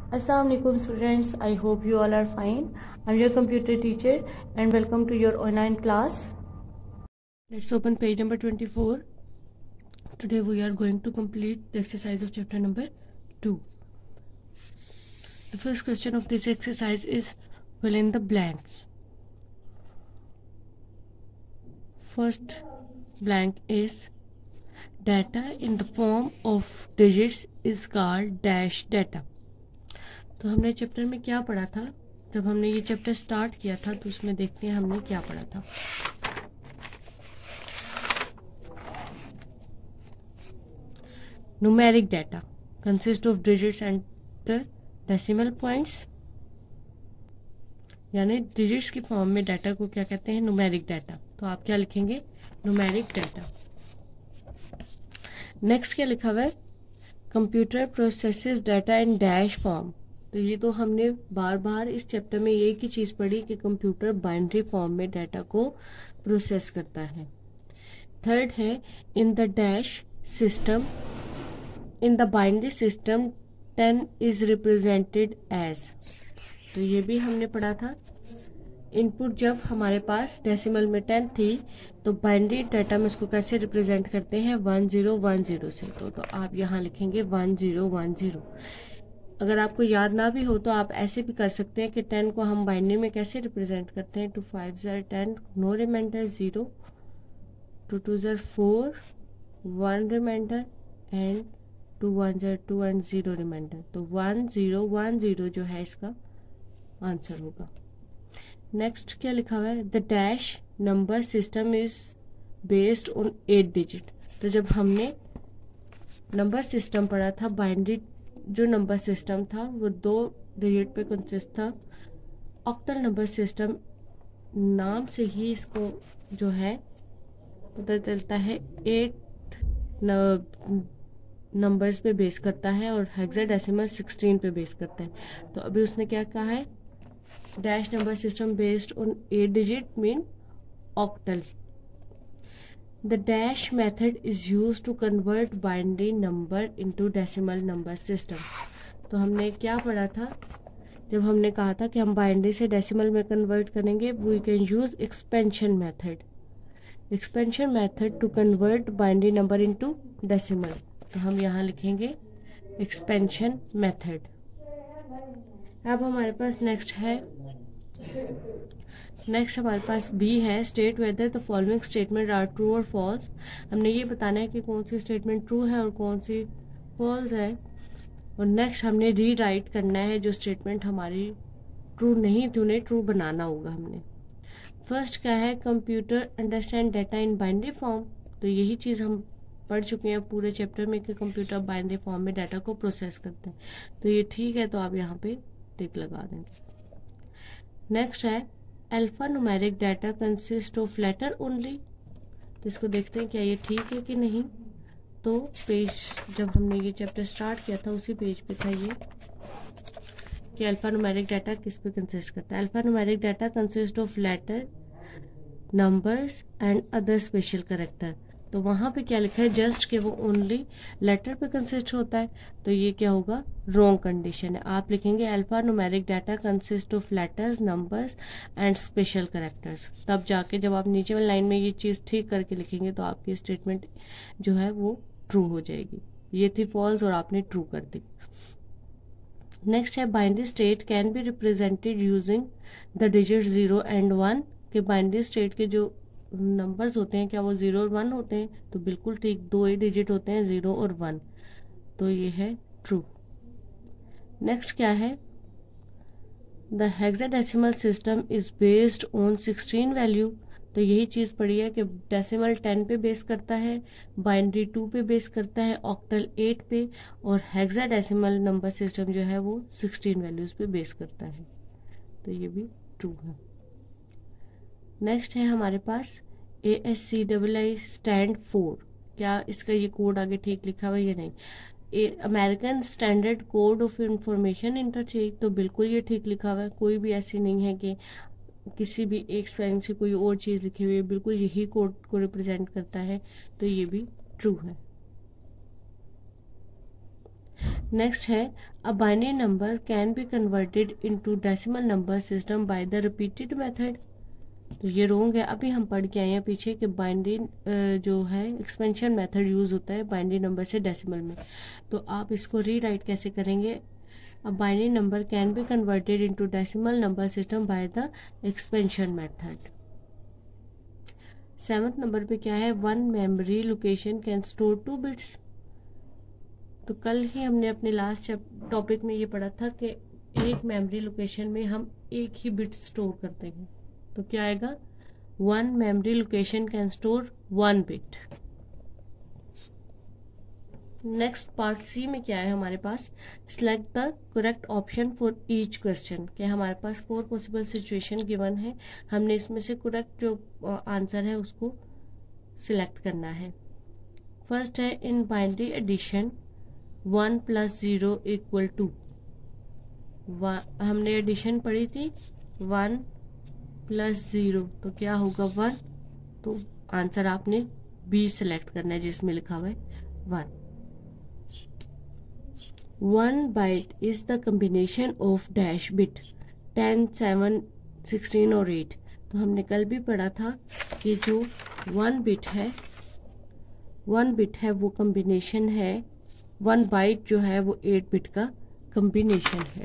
Assalamualaikum students, I hope you all are fine. I'm your computer teacher and welcome to your online class. Let's open page number 24. Today we are going to complete the exercise of chapter number 2. The first question of this exercise is fill in the blanks. First blank is data in the form of digits is called dash data. तो हमने chapter में क्या पढ़ा था? जब हमने ये chapter start किया था तो उसमें देखते हैं हमने क्या पढ़ा था. Numeric data consist of digits and the decimal points, यानी डिजिट्स की फॉर्म में डाटा को क्या कहते हैं? Numeric data. तो आप क्या लिखेंगे? Numeric data. नेक्स्ट क्या लिखा हुआ है? Computer processes data in dash form. तो ये तो हमने बार बार इस चैप्टर में एक ही चीज़ पढ़ी कि कंप्यूटर बाइनरी फॉर्म में डाटा को प्रोसेस करता है. थर्ड है in the dash system, in the binary system 10 is represented as. तो ये भी हमने पढ़ा था. इनपुट जब हमारे पास डेसिमल में 10 थी तो बाइनरी डाटा में उसको कैसे रिप्रेजेंट करते हैं? 1010 से. तो आप यहाँ लिखेंगे 1010. अगर आपको याद ना भी हो तो आप ऐसे भी कर सकते हैं कि 10 को हम बाइनरी में कैसे रिप्रेजेंट करते हैं? 2 5 10, no reminder 0, 2 2 4, 1 reminder and 2 1 2 and 0 reminder. तो 1010 जो है इसका आंसर होगा. नेक्स्ट क्या लिखा हुआ है? The dash number system is based on 8 digit. तो जब हमने नंबर सिस्टम पढ़ा था, बाइनरी जो नंबर सिस्टम था वो 2 डिजिट पे कंसिस्ट था. ऑक्टल नंबर सिस्टम नाम से ही इसको जो है पता चलता है 8 नंबर्स पे बेस करता है और हेक्साडेसिमल 16 पे बेस करता है. तो अभी उसने क्या कहा है? Dash number system based on 8 digit mean octal. The dash method is used to convert binary number into decimal number system. तो हमने क्या पढ़ा था जब हमने कहा था कि हम बाइनरी से डेसिमल में कन्वर्ट करेंगे? We can use expansion method. Expansion method to convert binary number into decimal. तो हम यहाँ लिखेंगे एक्सपेंशन मेथड. अब हमारे पास नेक्स्ट हमारे पास बी है. State whether the following statement are true और फॉल्स. हमने ये बताना है कि कौन सी स्टेटमेंट ट्रू है और कौन सी फॉल्स है. और नेक्स्ट हमने रीराइट करना है जो स्टेटमेंट हमारी ट्रू नहीं थी, उन्हें ट्रू बनाना होगा हमने. फर्स्ट क्या है? Computer understand data in binary form. तो यही चीज़ हम पढ़ चुके हैं पूरे चैप्टर में कि कंप्यूटर बाइनरी फॉर्म में डाटा को प्रोसेस करते हैं. तो ये ठीक है, तो आप यहाँ पे टिक लगा देंगे. नेक्स्ट है alpha numeric data consist of letter only. तो इसको देखते हैं क्या ये ठीक है कि नहीं. तो पेज जब हमने ये चैप्टर स्टार्ट किया था उसी पेज पे था ये कि अल्फा न्यूमेरिक डाटा किस पे कंसिस्ट करता है. Alpha numeric data consist of letter, numbers and other special character. तो वहाँ पे क्या लिखा है? जस्ट कि वो ओनली लेटर पे कंसिस्ट होता है. तो ये क्या होगा? रॉन्ग कंडीशन है. आप लिखेंगे alpha numeric data consist of letters, numbers and special characters. तब जाके जब आप नीचे वाली लाइन में ये चीज़ ठीक करके लिखेंगे तो आपकी स्टेटमेंट जो है वो ट्रू हो जाएगी. ये थी फॉल्स और आपने ट्रू कर दी. नेक्स्ट है binary state can be represented using the digit 0 and 1. कि बाइनरी स्टेट के जो नंबर्स होते हैं क्या वो 0 और 1 होते हैं? तो बिल्कुल ठीक, 2 ही डिजिट होते हैं, 0 और 1. तो ये है ट्रू. नेक्स्ट क्या है? The hexadecimal system is based on 16 value. तो यही चीज़ पढ़ी है कि डेसिमल 10 पे बेस करता है, बाइनरी 2 पे बेस करता है, ऑक्टल 8 पे, और हेक्साडेसिमल नंबर सिस्टम जो है वो 16 वैल्यूज़ पे बेस करता है. तो ये भी ट्रू है. नेक्स्ट है हमारे पास ASCII स्टैंड 4. क्या इसका ये कोड आगे ठीक लिखा हुआ है या नहीं? American standard code of information interchange. तो बिल्कुल ये ठीक लिखा हुआ है. कोई भी ऐसी नहीं है कि किसी भी एक स्पेलिंग से कोई और चीज़ लिखी हुई है. बिल्कुल यही कोड को रिप्रेजेंट करता है. तो ये भी ट्रू है. नेक्स्ट है a binary number can be converted into decimal number system by the repeated method. तो ये रोंग है। अभी हम पढ़ के आए हैं पीछे कि बाइनरी जो है एक्सपेंशन मेथड यूज होता है बाइनरी नंबर से डेसिमल में। तो आप इसको रीराइट कैसे करेंगे? A binary number can be converted into decimal number system by the expansion method. 7th number पे क्या है? One memory location can store 2 bits. तो कल ही हमने अपने लास्ट टॉपिक में ये पढ़ा था कि एक मेमोरी लोकेशन में हम एक ही बिट स्टोर करते हैं। तो क्या आएगा? One memory location can store 1 bit. Next part C में क्या है हमारे पास? Select the correct option for each question. क्या हमारे पास 4 पॉसिबल सिचुएशन गिवन है, हमने इसमें से करेक्ट जो आंसर है उसको सिलेक्ट करना है। फर्स्ट है इन बाइनरी एडिशन 1 + 0 = 2। हमने एडिशन पढ़ी थी 1 + 0, तो क्या होगा 1। तो आंसर आपने बी सेलेक्ट करना है जिसमें लिखा हुआ है 1। 1 byte is the combination of dash bit 10, 7, 16 और 8। तो हमने कल भी पढ़ा था कि जो 1 बिट है वो कम्बिनेशन है, 1 बाइट जो है वो 8 बिट का कम्बिनेशन है।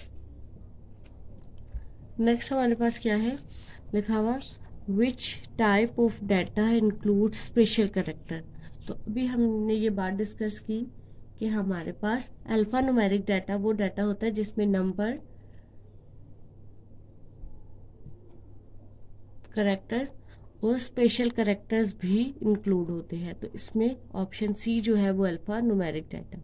नेक्स्ट हमारे पास क्या है लिखा हुआ? Which type of data include special character. तो अभी हमने ये बात डिस्कस की कि हमारे पास अल्फा न्यूमेरिक डाटा वो डाटा होता है जिसमें नंबर, कैरेक्टर्स और स्पेशल कैरेक्टर्स भी इंक्लूड होते हैं। तो इसमें ऑप्शन सी जो है वो alpha numeric data.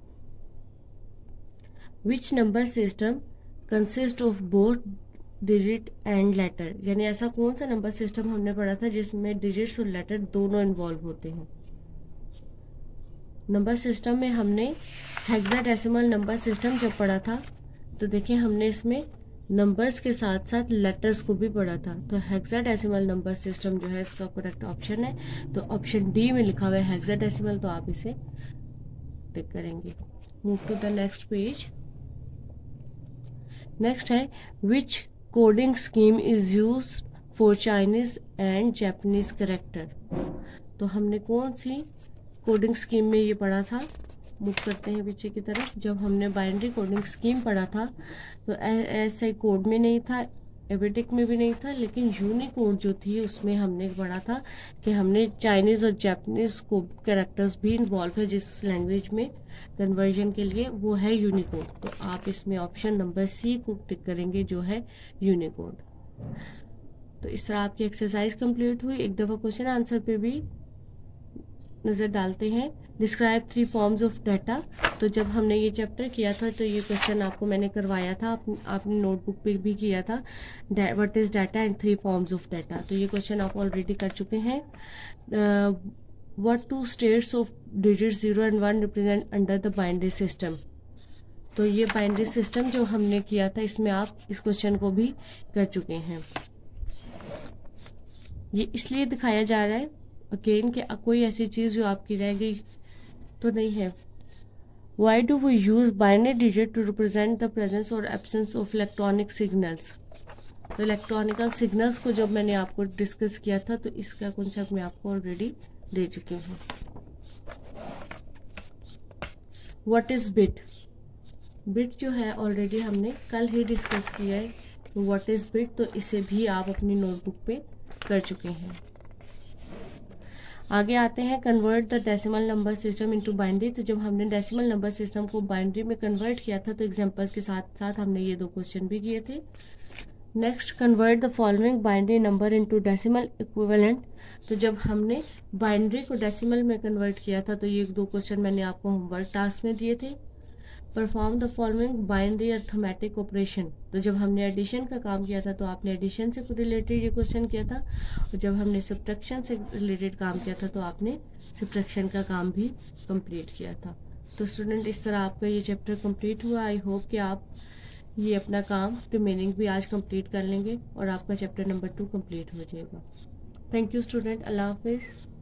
Which number system consist of both digit and letter. यानी ऐसा कौन सा नंबर सिस्टम हमने पढ़ा था जिसमें डिजिट्स और लेटर दोनों इन्वॉल्व होते हैं? नंबर सिस्टम में हमने हेक्साडेसिमल नंबर सिस्टम जब पढ़ा था तो देखिए हमने इसमें नंबर्स के साथ साथ लेटर्स को भी पढ़ा था। तो हेक्साडेसिमल नंबर सिस्टम जो है इसका करेक्ट ऑप्शन है। तो ऑप्शन डी में लिखा हुआ है हेक्साडेसिमल, तो आप इसे टिक करेंगे। Move to the next page. Next है which coding scheme is use for Chinese and Japanese character. तो हमने कौन सी कोडिंग स्कीम में ये पढ़ा था? मूव करते हैं पीछे की तरफ। जब हमने बाइनरी कोडिंग स्कीम पढ़ा था तो ऐसे कोड में नहीं था, एबिटिक में भी नहीं था, लेकिन यूनिकोड जो थी उसमें हमने पढ़ा था कि हमने चाइनीज और जापानीज को कैरेक्टर्स भी इन्वॉल्व है जिस लैंग्वेज में कन्वर्जन के लिए, वो है यूनिकोड। तो आप इसमें ऑप्शन नंबर सी को टिक करेंगे जो है यूनिकोड। तो इस तरह आपकी एक्सरसाइज कंप्लीट हुई। एक दफ़ा क्वेश्चन आंसर पे भी नज़र डालते हैं। Describe 3 forms of data. तो जब हमने ये चैप्टर किया था तो ये क्वेश्चन आपको मैंने करवाया था, आपने नोटबुक पे भी किया था, what is data and 3 forms of data. तो ये क्वेश्चन आप ऑलरेडी कर चुके हैं। What 2 states of digit 0 and 1 represent under the binary system. तो ये बाइनरी सिस्टम जो हमने किया था इसमें आप इस क्वेश्चन को भी कर चुके हैं। ये इसलिए दिखाया जा रहा है अगेन कि कोई ऐसी चीज़ जो आपकी रह गई तो नहीं है। Why do we use binary digit to represent the presence और एब्सेंस ऑफ इलेक्ट्रॉनिक सिग्नल्स। तो इलेक्ट्रॉनिकल सिग्नल्स को जब मैंने आपको डिस्कस किया था तो इसका कॉन्सेप्ट मैं आपको ऑलरेडी दे चुकी हूँ। What is bit. बिट जो है ऑलरेडी हमने कल ही डिस्कस किया है। व्हाट इज बिट, तो इसे भी आप अपनी नोटबुक पे कर चुके हैं। आगे आते हैं convert the decimal number system into binary. तो जब हमने डेसिमल नंबर सिस्टम को बाइनरी में कन्वर्ट किया था तो एग्जांपल्स के साथ साथ हमने ये 2 क्वेश्चन भी किए थे। Next convert the following binary number into decimal equivalent. तो जब हमने बाइनरी को डेसिमल में कन्वर्ट किया था तो ये 2 क्वेश्चन मैंने आपको होमवर्क टास्क में दिए थे। Perform the following binary arithmetic operation. तो जब हमने एडिशन का काम किया था तो आपने एडिशन से रिलेटेड ये क्वेश्चन किया था, और जब हमने सब्ट्रैक्शन से रिलेटेड काम किया था तो आपने सब्ट्रैक्शन का काम भी कंप्लीट किया था। तो स्टूडेंट इस तरह आपका ये चैप्टर कंप्लीट हुआ। आई होप कि आप ये अपना काम रिमेनिंग भी आज कंप्लीट कर लेंगे और आपका चैप्टर नंबर 2 कंप्लीट हो जाएगा। Thank you student. अल्लाह हाफिज़।